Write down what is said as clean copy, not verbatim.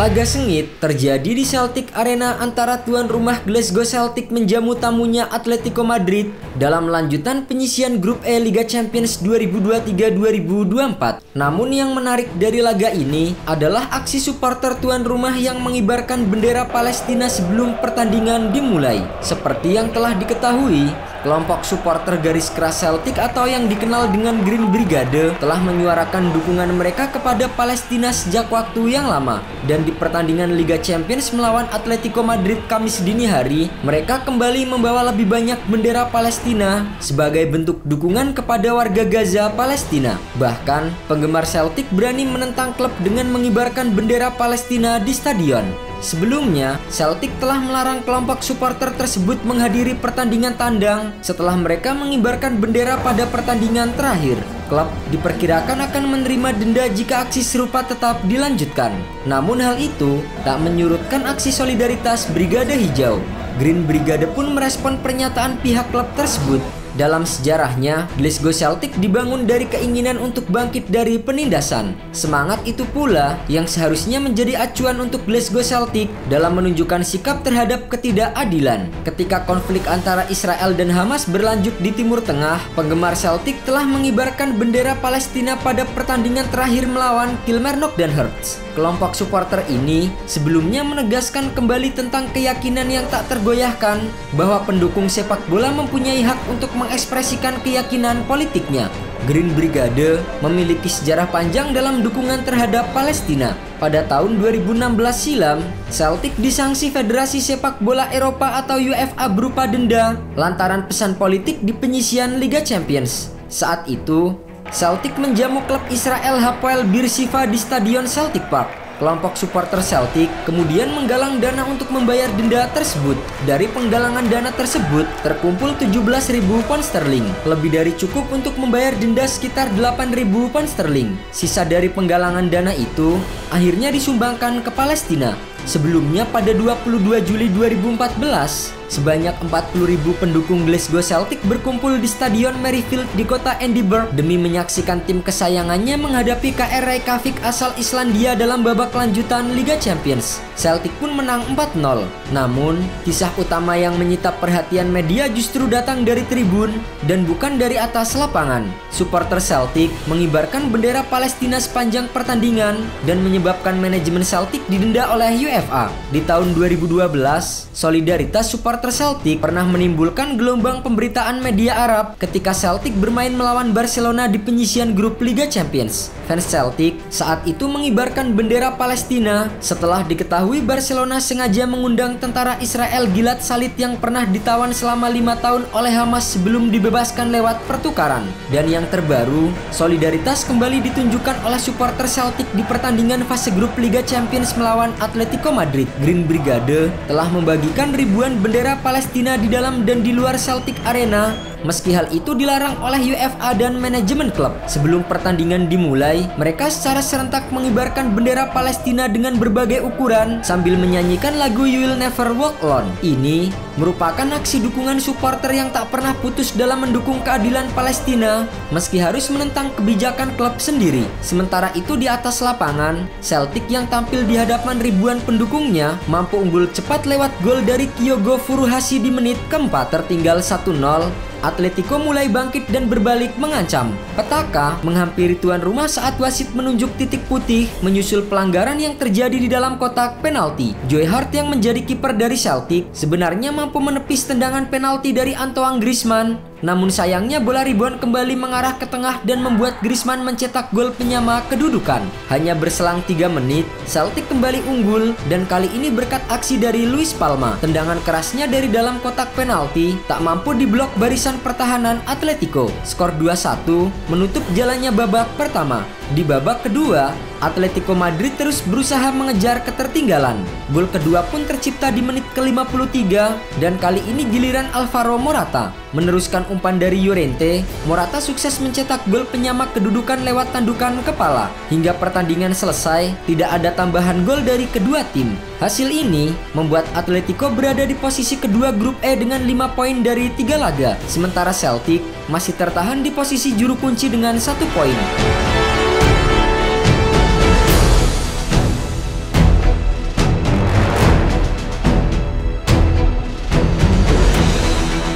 Laga sengit terjadi di Celtic Arena antara tuan rumah Glasgow Celtic menjamu tamunya Atletico Madrid dalam lanjutan penyisihan grup E Liga Champions 2023-2024. Namun yang menarik dari laga ini adalah aksi supporter tuan rumah yang mengibarkan bendera Palestina sebelum pertandingan dimulai. Seperti yang telah diketahui, kelompok supporter garis keras Celtic atau yang dikenal dengan Green Brigade telah menyuarakan dukungan mereka kepada Palestina sejak waktu yang lama. Dan di pertandingan Liga Champions melawan Atletico Madrid Kamis dini hari, mereka kembali membawa lebih banyak bendera Palestina sebagai bentuk dukungan kepada warga Gaza Palestina. Bahkan, penggemar Celtic berani menentang klub dengan mengibarkan bendera Palestina di stadion. Sebelumnya, Celtic telah melarang kelompok supporter tersebut menghadiri pertandingan tandang setelah mereka mengibarkan bendera pada pertandingan terakhir. Klub diperkirakan akan menerima denda jika aksi serupa tetap dilanjutkan. Namun hal itu tak menyurutkan aksi solidaritas Brigade Hijau. Green Brigade pun merespon pernyataan pihak klub tersebut. Dalam sejarahnya, Glasgow Celtic dibangun dari keinginan untuk bangkit dari penindasan. Semangat itu pula yang seharusnya menjadi acuan untuk Glasgow Celtic dalam menunjukkan sikap terhadap ketidakadilan. Ketika konflik antara Israel dan Hamas berlanjut di Timur Tengah, penggemar Celtic telah mengibarkan bendera Palestina pada pertandingan terakhir melawan Kilmarnock dan Hearts. Kelompok supporter ini sebelumnya menegaskan kembali tentang keyakinan yang tak tergoyahkan bahwa pendukung sepak bola mempunyai hak untuk mengekspresikan keyakinan politiknya. Green Brigade memiliki sejarah panjang dalam dukungan terhadap Palestina. Pada tahun 2016 silam, Celtic disanksi Federasi Sepak Bola Eropa atau UEFA berupa denda lantaran pesan politik di penyisihan Liga Champions. Saat itu, Celtic menjamu klub Israel Hapoel Beersheva di Stadion Celtic Park. Kelompok supporter Celtic kemudian menggalang dana untuk membayar denda tersebut. Dari penggalangan dana tersebut terkumpul 17.000 pound sterling, lebih dari cukup untuk membayar denda sekitar 8.000 pound sterling. Sisa dari penggalangan dana itu akhirnya disumbangkan ke Palestina. Sebelumnya pada 22 Juli 2014, sebanyak 40.000 pendukung Glasgow Celtic berkumpul di Stadion Merrifield di kota Edinburgh demi menyaksikan tim kesayangannya menghadapi KR Reykjavik asal Islandia dalam babak lanjutan Liga Champions. Celtic pun menang 4-0. Namun, kisah utama yang menyita perhatian media justru datang dari tribun dan bukan dari atas lapangan. Supporter Celtic mengibarkan bendera Palestina sepanjang pertandingan dan menyebabkan manajemen Celtic didenda oleh UEFA. Di tahun 2012, solidaritas supporter Celtic pernah menimbulkan gelombang pemberitaan media Arab ketika Celtic bermain melawan Barcelona di penyisihan grup Liga Champions. Fans Celtic saat itu mengibarkan bendera Palestina setelah diketahui Barcelona sengaja mengundang tentara Israel Gilad Shalit yang pernah ditawan selama 5 tahun oleh Hamas sebelum dibebaskan lewat pertukaran. Dan yang terbaru, solidaritas kembali ditunjukkan oleh supporter Celtic di pertandingan fase grup Liga Champions melawan Atletico Madrid. Green Brigade telah membagikan ribuan bendera Palestina di dalam dan di luar Celtic Arena. Meski hal itu dilarang oleh UEFA dan manajemen klub. Sebelum pertandingan dimulai, mereka secara serentak mengibarkan bendera Palestina dengan berbagai ukuran sambil menyanyikan lagu You Will Never Walk Alone. Ini merupakan aksi dukungan supporter yang tak pernah putus dalam mendukung keadilan Palestina meski harus menentang kebijakan klub sendiri. Sementara itu di atas lapangan, Celtic yang tampil di hadapan ribuan pendukungnya mampu unggul cepat lewat gol dari Kyogo Furuhashi di menit keempat. Tertinggal 1-0, Atletico mulai bangkit dan berbalik mengancam. Petaka menghampiri tuan rumah saat wasit menunjuk titik putih menyusul pelanggaran yang terjadi di dalam kotak penalti. Joe Hart yang menjadi kiper dari Celtic sebenarnya mampu menepis tendangan penalti dari Antoine Griezmann. Namun sayangnya bola rebound kembali mengarah ke tengah dan membuat Griezmann mencetak gol penyama kedudukan. Hanya berselang 3 menit, Celtic kembali unggul dan kali ini berkat aksi dari Luis Palma. Tendangan kerasnya dari dalam kotak penalti tak mampu diblok barisan pertahanan Atletico. Skor 2-1 menutup jalannya babak pertama. Di babak kedua, Atletico Madrid terus berusaha mengejar ketertinggalan. Gol kedua pun tercipta di menit ke-53 dan kali ini giliran Alvaro Morata. Meneruskan umpan dari Llorente, Morata sukses mencetak gol penyama kedudukan lewat tandukan kepala. Hingga pertandingan selesai, tidak ada tambahan gol dari kedua tim. Hasil ini membuat Atletico berada di posisi kedua grup E dengan 5 poin dari 3 laga. Sementara Celtic masih tertahan di posisi juru kunci dengan 1 poin.